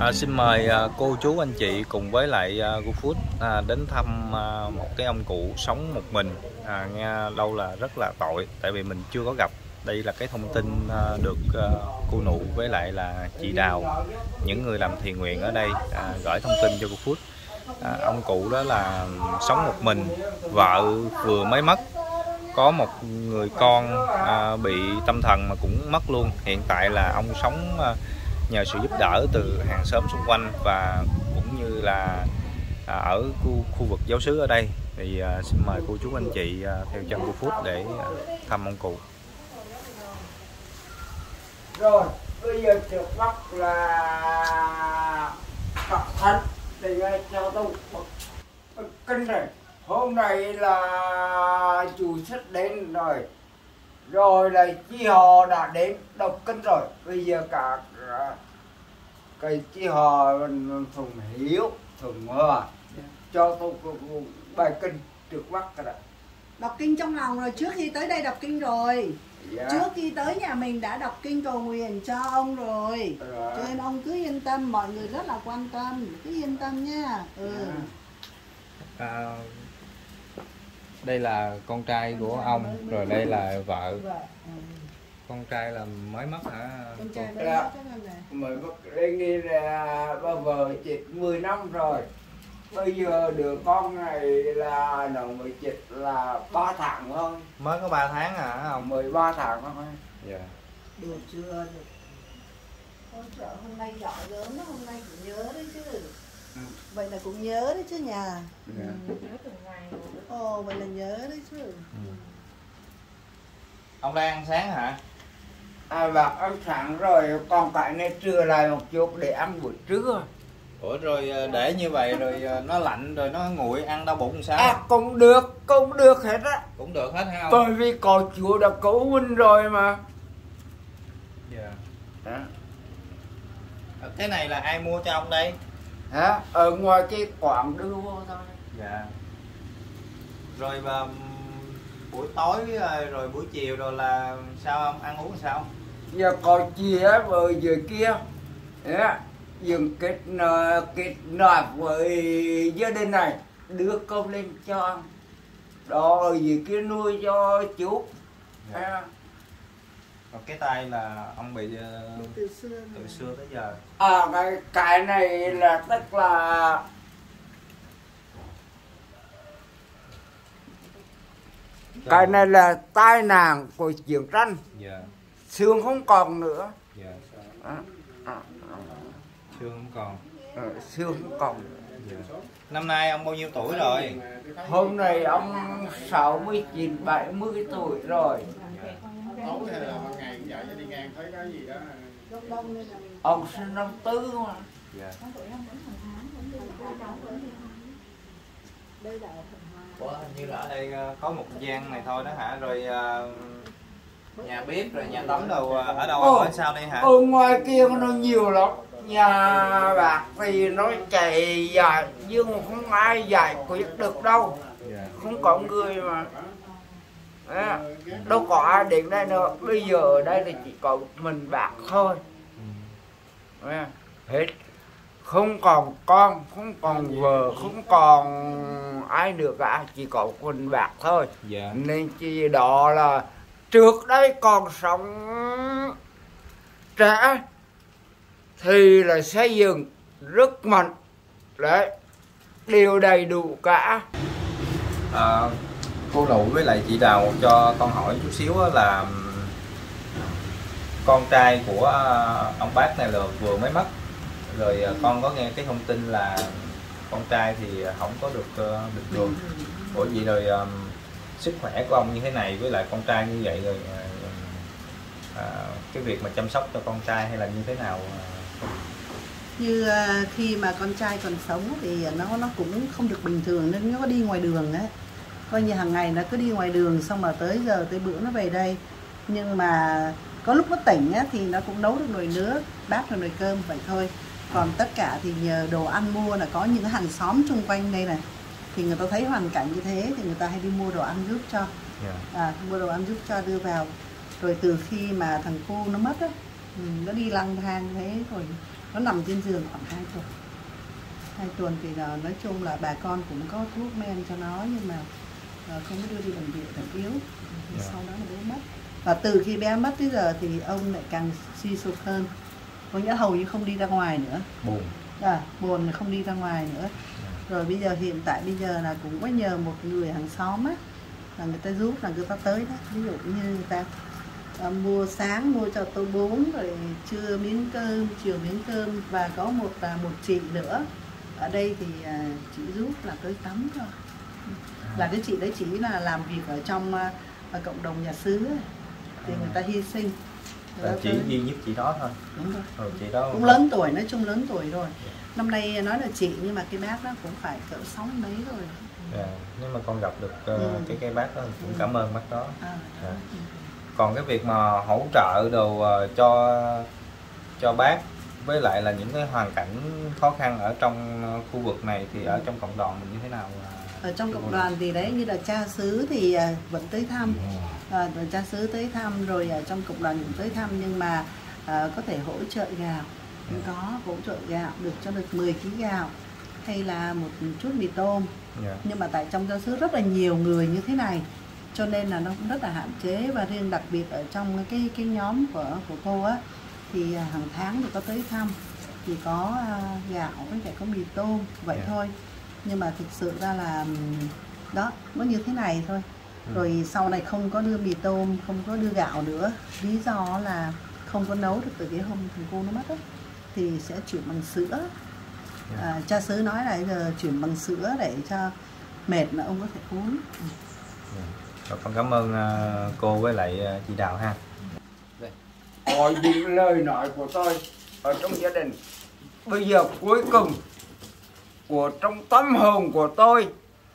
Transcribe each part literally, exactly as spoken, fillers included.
À, xin mời à, cô chú anh chị cùng với lại à, GoFood à, đến thăm à, một cái ông cụ sống một mình. À, nghe lâu là rất là tội, tại vì mình chưa có gặp. Đây là cái thông tin à, được à, cô Nụ với lại là chị Đào, những người làm thiện nguyện ở đây à, gửi thông tin cho GoFood. À, ông cụ đó là sống một mình, vợ vừa mới mất, có một người con à, bị tâm thần mà cũng mất luôn. Hiện tại là ông sống à, nhờ sự giúp đỡ từ hàng xóm xung quanh và cũng như là à, ở khu, khu vực giáo xứ ở đây. Thì à, xin mời cô chú anh chị à, theo chân GoFood để à, thăm ông cụ. Rồi bây giờ trước mắt là cẩn thận để cho tôi kinh này. Hôm nay là chủ sách đến rồi, rồi là chi họ đã đến đọc kinh rồi. Bây giờ cả cái chi họ Phùng Hiếu, Phùng Hòa cho tôi bài kinh trước mắt cả đó. Đọc kinh trong lòng rồi, trước khi tới đây đọc kinh rồi. Dạ. Trước khi tới nhà mình đã đọc kinh cầu nguyện cho ông rồi. Dạ. Cho nên ông cứ yên tâm, mọi người rất là quan tâm, cứ yên tâm nha. Ừ. Dạ. À, đây là con trai của ông, rồi đây là vợ. Con trai là mới mất hả? Con trai mới Dạ. mất chắc là này. Mới mất đây nghe là bà vợ chết mười năm rồi. Bây giờ đứa con này là nó mới chết là ba tháng thôi. Mới có ba tháng à ông? mười ba tháng thôi. Dạ. Được chưa? Được. Con sợ hôm nay giỏi gớm đó, hôm nay cũng nhớ đấy chứ. Ừ. Vậy là cũng nhớ đấy chứ nhà. Dạ. Ừ. Nhớ từng ngày. Ồ, vậy là nhớ đấy chứ. Ừ. Ông đang ăn sáng hả? À và ăn sáng rồi, còn cái này trưa lại một chút để ăn buổi trưa. Ủa rồi để như vậy rồi nó lạnh rồi nó nguội ăn đau bụng sao? À cũng được, cũng được hết á. Cũng được hết hả ông? Bởi vì có Chúa đã cứu mình rồi mà. Dạ. Hả? Cái này là ai mua cho ông đây? Hả? Ở ngoài cái quán đưa vô thôi. Dạ. Rồi và buổi tối rồi buổi chiều rồi là sao ông? Ăn uống sao? Giờ có chia với dưới kia. Hả? Dừng kết kết nạp với gia đình này, đưa cơm lên cho ăn. Đó ở dưới kia nuôi cho chú. Dạ. À. Còn cái tay là ông bị Từ xưa từ xưa tới giờ. À cái, cái này là tức là cái này là tai nạn của chiến tranh. Dạ. Xương không còn nữa. Dạ. À, à, à. Xương không còn. À, xương không còn nữa. Dạ. Năm nay ông bao nhiêu tuổi rồi? Hôm nay ông sáu mươi chín bảy mươi tuổi rồi. Tối hay là ban ngày cũng vậy, đi ngang thấy cái gì đó. Ông sinh năm tư mà. Dạ. Ủa, hình như là ở đây có một gian này thôi đó hả? Rồi nhà bếp rồi nhà tắm đâu ở đâu Ồ, ở sao đây hả? ở ngoài kia nó nhiều lắm. Nhà bạc thì nó chạy dài nhưng mà không ai giải quyết được đâu. Dạ. Không có người mà. À, đâu có ai đến đây nữa. Bây giờ ở đây thì chỉ có mình bạc thôi. À, hết. Không còn con, không còn vợ, không còn ai được cả, chỉ có quần bạc thôi. Dạ. Nên chỉ đó là trước đây còn sống trẻ thì là xây dựng rất mạnh. Đấy, đều đầy đủ cả. À, cô Nụ với lại chị Đào cho con hỏi chút xíu là con trai của ông bác này là vừa mới mất, rồi con có nghe cái thông tin là con trai thì không có được được đường. Ủa vậy rồi um, sức khỏe của ông như thế này với lại con trai như vậy rồi à, cái việc mà chăm sóc cho con trai hay là như thế nào? Như uh, khi mà con trai còn sống thì nó nó cũng không được bình thường nên nó có đi ngoài đường ấy. Coi như hàng ngày nó cứ đi ngoài đường xong mà tới giờ tới bữa nó về đây. Nhưng mà có lúc nó tỉnh á, thì nó cũng nấu được nồi nước, bát được nồi cơm vậy thôi. Còn tất cả thì nhờ đồ ăn mua là có những hàng xóm xung quanh đây này. Thì người ta thấy hoàn cảnh như thế thì người ta hay đi mua đồ ăn giúp cho. Yeah. À, mua đồ ăn giúp cho đưa vào. Rồi từ khi mà thằng cu nó mất á, nó đi lang thang thế rồi nó nằm trên giường khoảng hai tuần. Hai tuần thì là nói chung là bà con cũng có thuốc men cho nó, nhưng mà không có đưa đi bệnh viện, thằng yếu. Yeah. Sau đó là bé mất. Và từ khi bé mất tới giờ thì ông lại càng suy sụp hơn, có nghĩa hầu như không đi ra ngoài nữa. Buồn. À, buồn không đi ra ngoài nữa. Yeah. Rồi bây giờ hiện tại bây giờ là cũng có nhờ một người hàng xóm á, là người ta giúp, là người ta tới đó. Ví dụ như người ta à, mua sáng mua cho tô bún, rồi trưa miếng cơm, chiều miếng cơm, và có một à, một chị nữa ở đây thì à, chị giúp là tới tắm thôi. Là cái chị đấy chỉ là làm việc ở trong ở cộng đồng nhà xứ ấy. Thì người ta hy sinh. Là chỉ duy nhất chị đó thôi. Đúng rồi. Ừ, chị đó cũng lớn tuổi, nói chung lớn tuổi rồi. Năm nay nói là chị nhưng mà cái bác đó cũng phải cỡ sáu mấy rồi. Yeah. Nếu mà con gặp được uh, ừ. cái cái bác đó cũng ừ. cảm ơn bác đó. À, đó. Yeah. Ừ. Còn cái việc mà hỗ trợ đồ uh, cho cho bác với lại là những cái hoàn cảnh khó khăn ở trong khu vực này thì ở trong cộng đoàn mình như thế nào? Ở trong cộng đoàn thì đấy, như là cha xứ thì vẫn tới thăm, à, cha xứ tới thăm, rồi ở trong cộng đoàn cũng tới thăm, nhưng mà à, có thể hỗ trợ gạo, cũng có hỗ trợ gạo được cho được mười ki lô gạo hay là một chút mì tôm. Yeah. Nhưng mà tại trong cha xứ rất là nhiều người như thế này, cho nên là nó cũng rất là hạn chế. Và riêng đặc biệt ở trong cái cái nhóm của của cô á, thì hàng tháng thì có tới thăm, thì có uh, gạo với lại có mì tôm vậy. Yeah. Thôi. Nhưng mà thực sự ra là đó, nó như thế này thôi. Ừ. Rồi sau này không có đưa mì tôm, không có đưa gạo nữa. Lý do là không có nấu được từ cái hôm thằng cô nó mất ấy, thì sẽ chuyển bằng sữa. Yeah. À, cha xứ nói là giờ chuyển bằng sữa để cho mệt mà ông có thể uống. Ừ. Yeah. Rồi, con cảm ơn uh, cô với lại uh, chị Đào ha. Mọi những lời nói của tôi ở trong gia đình bây giờ cuối cùng của trong tâm hồn của tôi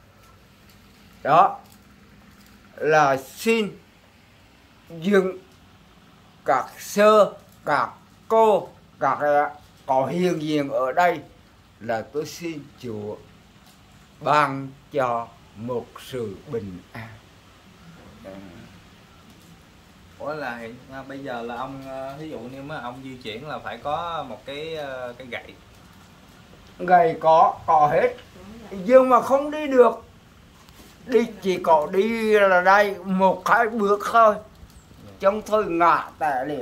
đó là xin dừng các sơ, các cô, các có hiện diện ở đây, là tôi xin Chúa ban cho một sự bình an. Ủa là hiện à, bây giờ là ông ví dụ như mà ông di chuyển là phải có một cái cái gậy. Gậy có có hết, nhưng mà không đi được, đi chỉ có đi là đây một hai bước thôi, trong thôi ngã tẻ liền.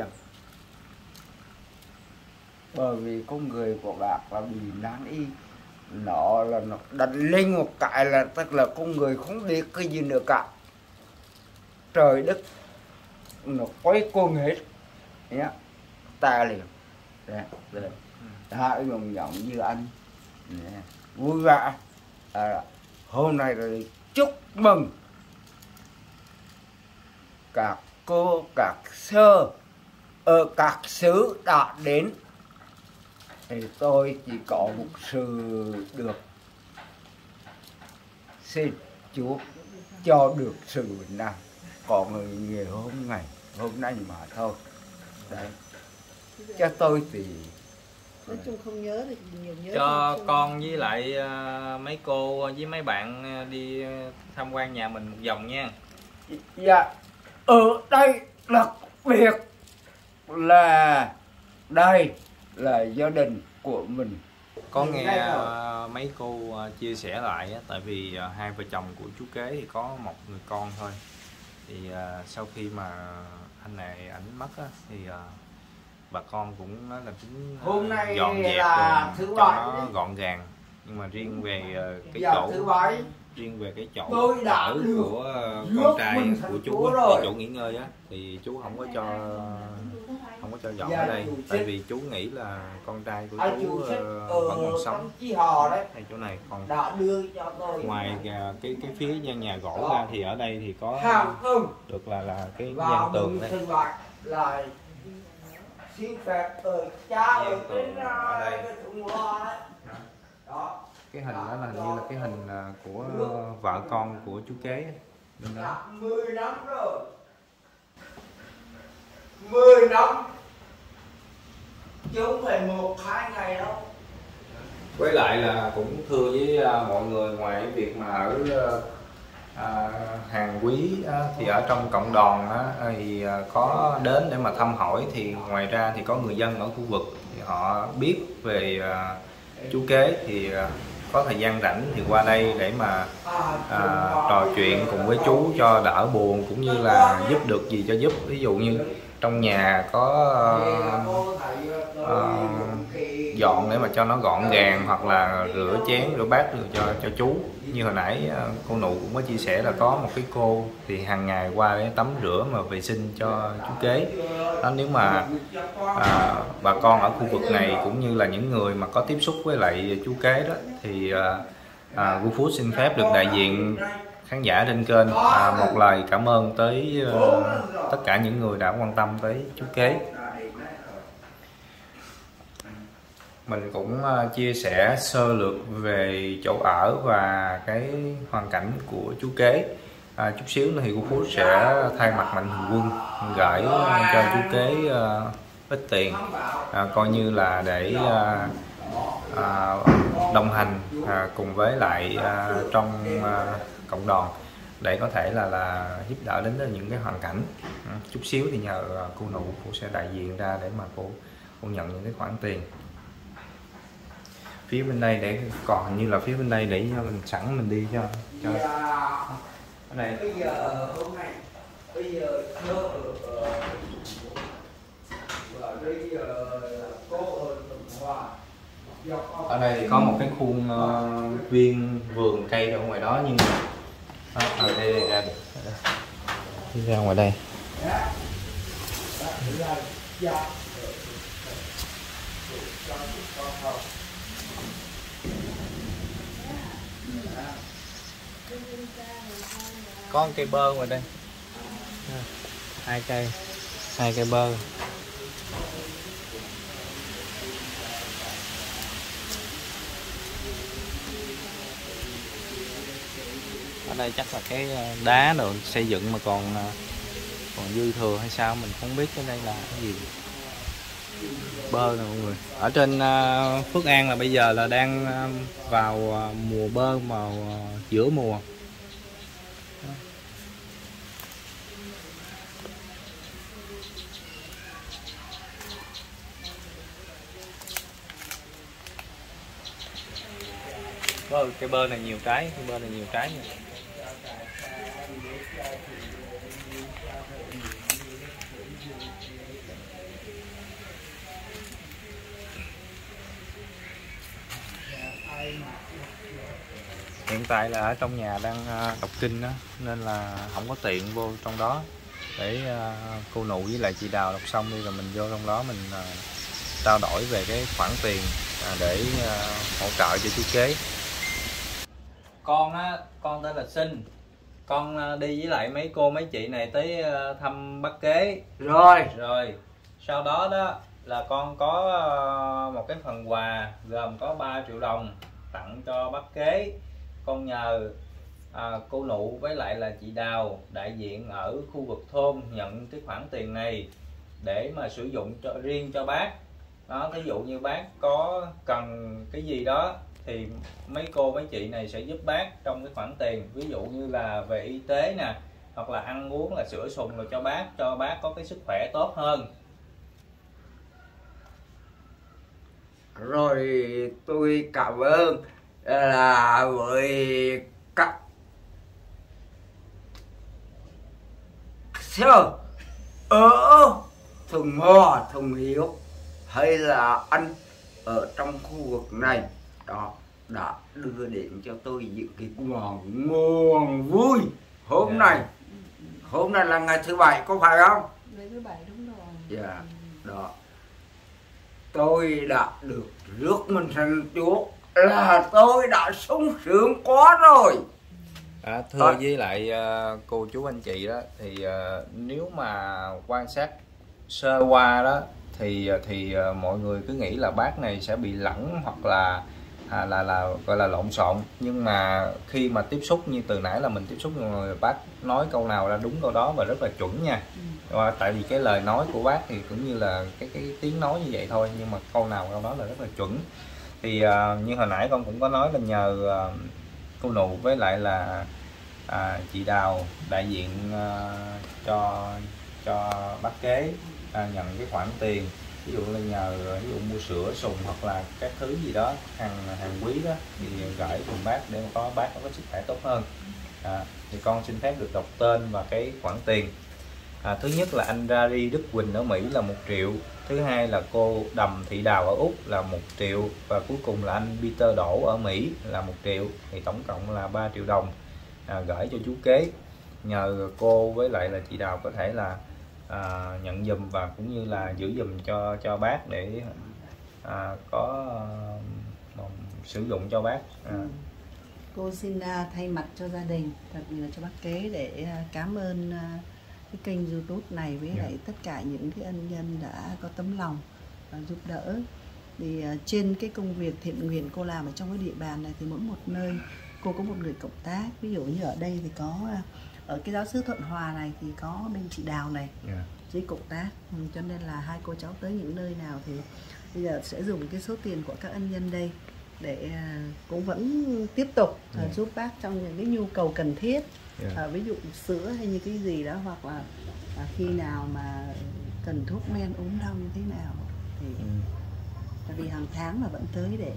Bởi vì con người của bác là bị nan y, nó là nó đánh lên một cái là tức là con người không biết cái gì nữa cả, trời đất nó quay cuồng hết nhá, tẻ liền. Đây, đây. Hai người giống như anh nè, vui vẻ. À, hôm nay rồi chúc mừng các cô, các sơ ở các xứ đã đến, thì tôi chỉ có một sự được xin Chúa cho được sự bình an, còn người nghề hôm ngày hôm nay mà thôi. Đấy, cho tôi thì nói chung không nhớ được nhiều, nhớ cho con với lại uh, mấy cô với mấy bạn đi tham quan nhà mình một vòng nha. Dạ, ở đây đặc biệt là đây là gia đình của mình. Có nghe uh, mấy cô uh, chia sẻ lại á, tại vì uh, hai vợ chồng của chú Kế thì có một người con thôi, thì uh, sau khi mà anh này ảnh mất á, thì uh, bà con cũng nói là tính hôm nay dọn dẹp là cho thứ nó gọn gàng, nhưng mà riêng về uh, cái chỗ riêng về cái chỗ ở của uh, con trai của chú á, cái chỗ nghỉ ngơi á, thì chú không có cho không có cho dọn ở đây, tại vì chú nghĩ là con trai của chú uh, vẫn còn sống hay chỗ này. Còn ngoài uh, cái cái phía gian nhà gỗ ra thì ở đây thì có được là là cái gian tường đấy. Xin phép ở cha ở bên ở đây. Đó. Cái hình đó là hình như là cái hình của vợ con của chú Kế bên đó. mười năm rồi. mười năm. Chứ không phải một hai ngày đâu. Với lại là cũng thưa với mọi người, ngoài cái việc mà ở à, hàng quý á, thì ở trong cộng đoàn á, thì có đến để mà thăm hỏi, thì ngoài ra thì có người dân ở khu vực thì họ biết về à, chú Kế, thì à, có thời gian rảnh thì qua đây để mà à, trò chuyện cùng với chú cho đỡ buồn, cũng như là giúp được gì cho giúp. Ví dụ như trong nhà có uh, uh, dọn để mà cho nó gọn gàng, hoặc là rửa chén rửa bát được cho cho chú. Như hồi nãy uh, cô Nụ cũng có chia sẻ là có một cái cô thì hàng ngày qua để tắm rửa mà vệ sinh cho chú Kế đó. Nếu mà à, bà con ở khu vực này cũng như là những người mà có tiếp xúc với lại chú Kế đó, thì à, à, GoFood xin phép được đại diện khán giả trên kênh à, một lời cảm ơn tới uh, tất cả những người đã quan tâm tới chú Kế. Mình cũng uh, chia sẻ sơ lược về chỗ ở và cái hoàn cảnh của chú Kế. À, chút xíu nữa thì GoFood sẽ thay mặt Mạnh Thường Quân gửi cho chú Kế uh, ít tiền, à, coi như là để à, à, đồng hành à, cùng với lại à, trong à, cộng đoàn để có thể là là giúp đỡ đến những cái hoàn cảnh. À, chút xíu thì nhờ cô Nụ cô sẽ đại diện ra để mà cô cô nhận những cái khoản tiền. Phía bên đây để còn hình như là phía bên đây để cho mình sẵn mình đi cho cho cái này. Bây giờ hôm nay bây giờ thơ ở đây thì có một cái khuôn uh, viên vườn cây ở ngoài đó, nhưng mà đó, ở đây, đây ra đi ra ngoài đây. Có một cây bơ ngoài đây, hai cây hai cây bơ. Ở đây chắc là cái đá đồ xây dựng mà còn còn dư thừa hay sao mình không biết. Cái đây là cái gì, bơ nè mọi người. Ở trên uh, Phước An là bây giờ là đang uh, vào uh, mùa bơ, màu uh, giữa mùa. Bơ, cây bơ này nhiều trái, cây bơ này nhiều trái nha. Hiện tại là ở trong nhà đang đọc kinh đó, nên là không có tiện vô trong đó. Để cô Nụ với lại chị Đào đọc xong đi rồi mình vô trong đó mình trao đổi về cái khoản tiền để hỗ trợ cho chú Kế. Con á, con tên là Sinh. Con đi với lại mấy cô mấy chị này tới thăm bác Kế. Rồi. Rồi. Sau đó đó là con có một cái phần quà gồm có ba triệu đồng tặng cho bác Kế. Con nhờ à, cô Nụ với lại là chị Đào đại diện ở khu vực thôn nhận cái khoản tiền này để mà sử dụng cho riêng cho bác. Đó, ví dụ như bác có cần cái gì đó thì mấy cô mấy chị này sẽ giúp bác trong cái khoản tiền, ví dụ như là về y tế nè, hoặc là ăn uống là sữa sùng rồi cho bác, cho bác có cái sức khỏe tốt hơn. Rồi tôi cảm ơn là với các sơ ở Thùng Hòa, Thùng Hiếu hay là anh ở trong khu vực này đó đã đưa đến cho tôi những cái nguồn nguồn vui hôm yeah. này. Hôm nay là ngày thứ bảy có phải không? Ngày thứ bảy đúng rồi. Dạ yeah. Đó, tôi đã được rước mình thành Chúa là tôi đã sung sướng quá rồi. À, thưa à. với lại uh, cô chú anh chị đó thì uh, nếu mà quan sát sơ qua đó thì thì uh, mọi người cứ nghĩ là bác này sẽ bị lẫn hoặc là à, là là gọi là lộn xộn, nhưng mà khi mà tiếp xúc như từ nãy là mình tiếp xúc người bác nói câu nào ra đúng câu đó và rất là chuẩn nha. Ừ. Tại vì cái lời nói của bác thì cũng như là cái cái tiếng nói như vậy thôi, nhưng mà câu nào câu đó là rất là chuẩn. Thì uh, như hồi nãy con cũng có nói là nhờ uh, cô Nụ với lại là à, chị Đào đại diện à, cho cho bác kế à, nhận cái khoản tiền, ví dụ là nhờ ví dụ mua sữa sùng hoặc là các thứ gì đó hàng hàng quý đó thì gửi cùng bác để mà có bác có sức khỏe tốt hơn. À, thì con xin phép được đọc tên và cái khoản tiền. À, thứ nhất là anh Rari Đức Quỳnh ở Mỹ là một triệu, thứ hai là cô Đầm Thị Đào ở Úc là một triệu, và cuối cùng là anh Peter Đỗ ở Mỹ là một triệu, thì tổng cộng là ba triệu đồng à, gửi cho chú kế. Nhờ cô với lại là chị Đào có thể là à, nhận dùm và cũng như là giữ dùm cho cho bác để à, có à, sử dụng cho bác. À. Ừ. Cô xin uh, thay mặt cho gia đình, đặc biệt là cho bác kế để uh, cảm ơn uh, cái kênh YouTube này với yeah. lại tất cả những cái ân nhân đã có tấm lòng uh, giúp đỡ. Thì uh, trên cái công việc thiện nguyện cô làm ở trong cái địa bàn này thì mỗi một nơi cô có một người cộng tác. Ví dụ như ở đây thì có uh, ở cái giáo xứ Thuận Hòa này thì có bên chị Đào này yeah. với cộng tác, ừ, cho nên là hai cô cháu tới những nơi nào thì bây giờ sẽ dùng cái số tiền của các ân nhân đây để uh, cũng vẫn tiếp tục uh, yeah. giúp bác trong những cái nhu cầu cần thiết, yeah. uh, ví dụ sữa hay như cái gì đó, hoặc là uh, khi nào mà cần thuốc men ốm đau như thế nào thì mm. tại vì hàng tháng là vẫn tới để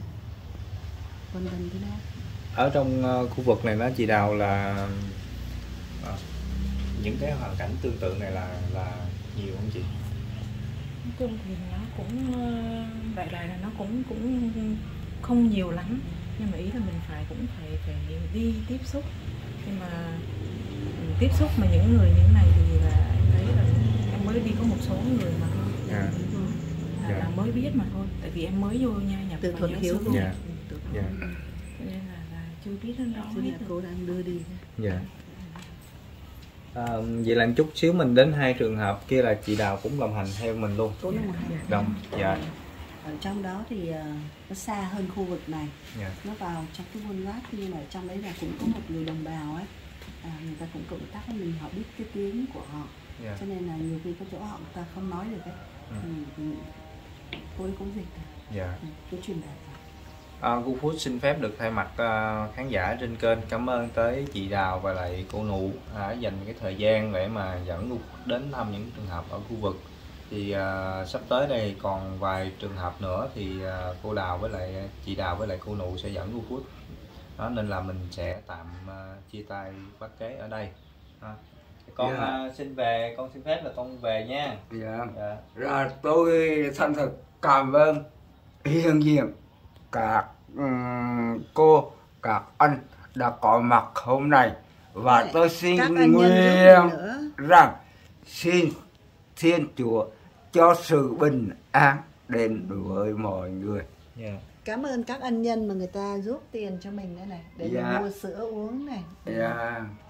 uh, quan tâm cái đó. Ở trong uh, khu vực này đó chị Đào là uh, những cái hoàn cảnh tương tự này là là nhiều không chị? Nói chung thì nó cũng đại đại là nó cũng cũng không nhiều lắm, nhưng mà ý là mình phải cũng phải phải đi tiếp xúc, nhưng mà tiếp xúc mà những người như thế này thì là em thấy là em mới đi có một số người mà thôi, yeah. là, yeah. là mới biết mà thôi, tại vì em mới vô nha nhập từ Thuận Hiếu luôn, yeah. yeah. nên là, là chưa biết đến đó hết. Cô đang đưa đi. Dạ. Yeah. À, vậy là chút xíu mình đến hai trường hợp kia là chị Đào cũng đồng hành theo mình luôn. Cũng đồng hành. Đồng. Dạ. Ở trong đó thì uh, nó xa hơn khu vực này, yeah. nó vào trong cái buôn lát, nhưng mà trong đấy là cũng có một người đồng bào ấy, à, người ta cũng cộng tác với mình, họ biết cái tiếng của họ, yeah. cho nên là nhiều khi có chỗ họ người ta không nói được ấy, ừ. thì cô ấy cũng dịch rồi, yeah. cái truyền đạt. À, GoFood xin phép được thay mặt uh, khán giả trên kênh cảm ơn tới chị Đào và lại cô Nụ đã dành cái thời gian để mà dẫn GoFood đến thăm những trường hợp ở khu vực. Thì uh, sắp tới đây còn vài trường hợp nữa thì uh, cô Đào với lại chị Đào với lại cô Nụ sẽ dẫn GoFood. Đó nên là mình sẽ tạm uh, chia tay bác kế ở đây. À, con yeah. uh, xin về, con xin phép là con về nha. Dạ. Yeah. Yeah. Rồi tôi thân thực cảm ơn hiện diện các um, cô, các anh đã có mặt hôm nay, và tôi xin nguyện rằng xin Thiên Chúa cho sự bình an đến với mọi người. Yeah. Cảm ơn các ân nhân mà người ta giúp tiền cho mình đây này để yeah. mình mua sữa uống này. Yeah.